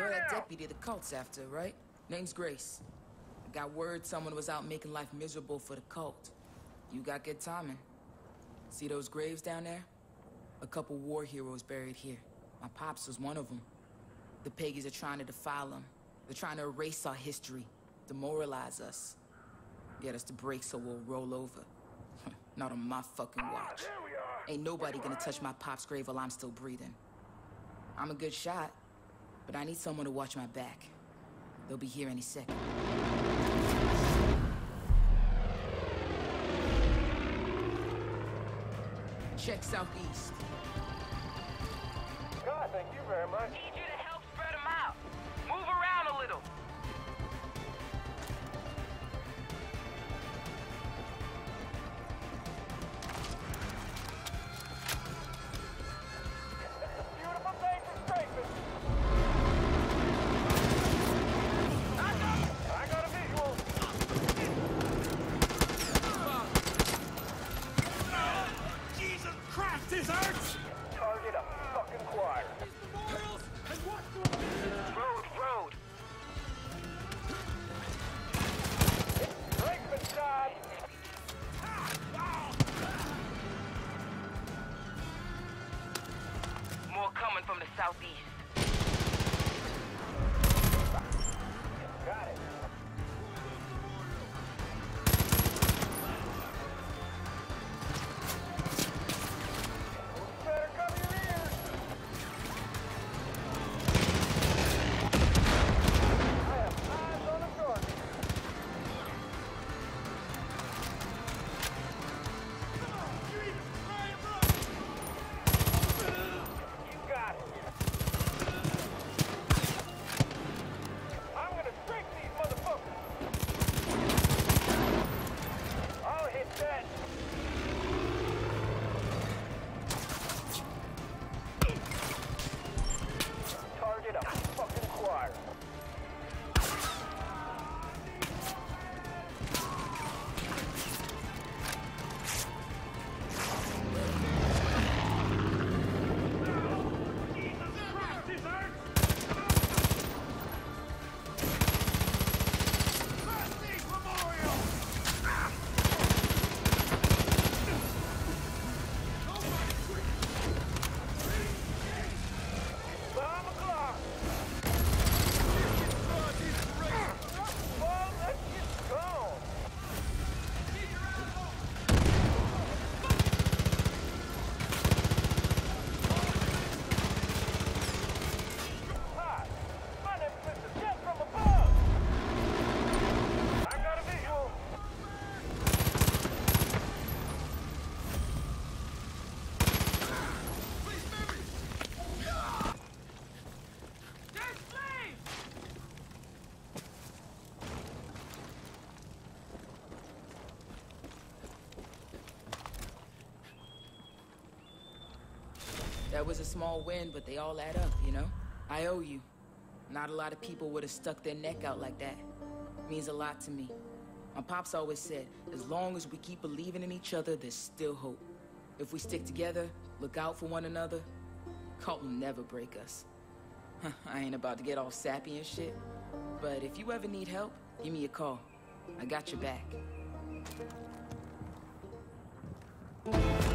You're that deputy the cult's after, right? Name's Grace. I got word someone was out making life miserable for the cult. You got good timing. See those graves down there? A couple war heroes buried here. My pops was one of them. The Peggies are trying to defile them. They're trying to erase our history, demoralize us. Get us to break so we'll roll over. Not on my fucking watch. Ain't nobody gonna touch my pop's grave while I'm still breathing. I'm a good shot, but I need someone to watch my back. They'll be here any second. Check southeast. God, thank you very much. Need you to help spread them out. Move around a little. Beautiful day for strafing. I got a visual. Jesus Christ, this hurts! Target a fucking choir. Memorials and what's going on? Road. Breakfast time. More coming from the southeast. Got it. Better cover your ears. I have eyes on the target. You got it. I'm gonna break these motherfuckers. I'll hit that. Target a fucking choir. This hurts! Prestige Memorial! Bomb o'clock. Well, let's get gone. Hi, my name is Mr. Jet from above. I got a visual. That was a small win, but they all add up, you know? I owe you. Not a lot of people would have stuck their neck out like that. Means a lot to me. My pops always said, as long as we keep believing in each other, there's still hope. If we stick together, look out for one another, cult will never break us. I ain't about to get all sappy and shit, but if you ever need help, give me a call. I got your back.